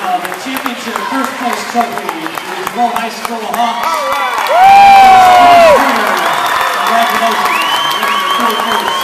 the championship first place trophy to the Gibault High School Hawks. Congratulations. Winning the 31st.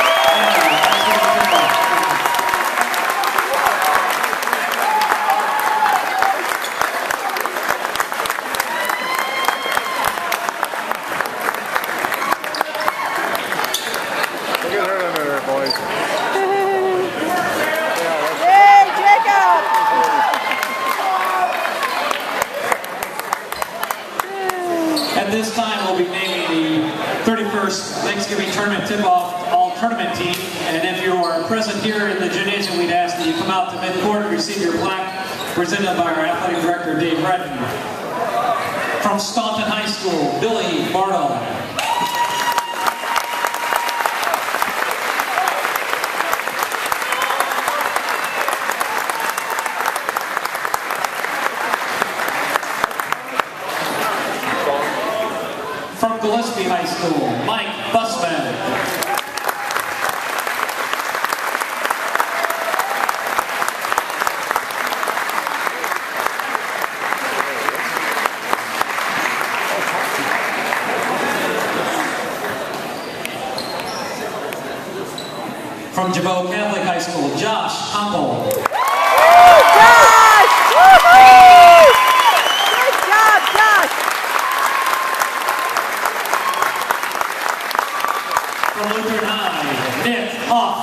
At this time, we'll be naming the 31st Thanksgiving Tournament Tip-Off All-Tournament Team. And if you are present here in the gymnasium, we'd ask that you come out to mid-court and receive your plaque presented by our Athletic Director, Dave Redden. From Staunton High School, Billy Bartle. From Gillespie High School, Mike Busman. From Gibault Catholic High School, Josh Humpel. From Lutheran High, Nick Hoff.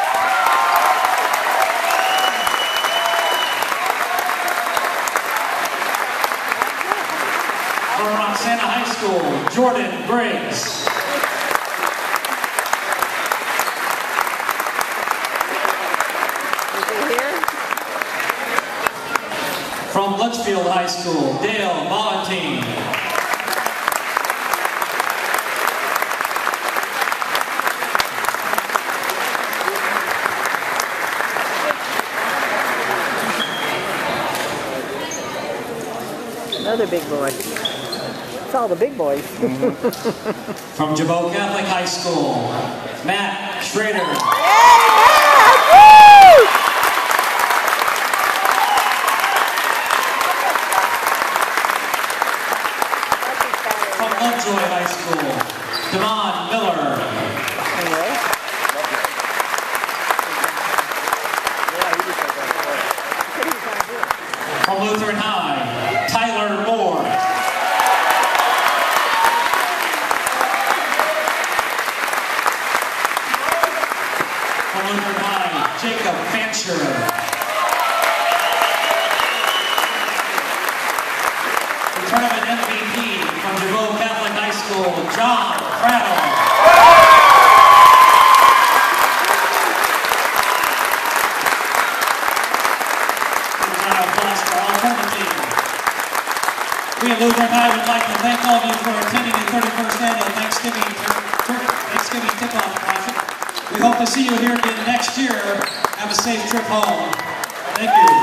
From Roxana High School, Jordan Briggs. From Litchfield High School, Dale Mollentine. Another big boy. It's all the big boys. From Gibault Catholic High School, Matt Schrader. From Lovejoy High School, Devon Miller. From Lutheran High, Tyler Moore. From Lutheran High, Jacob Fancher. The tournament MVP from Gibault Catholic High School, John Prattle. We at Lutheran High would like to thank all of you for attending the 31st Annual Thanksgiving Tip-Off Classic. We hope to see you here again next year. Have a safe trip home. Thank you.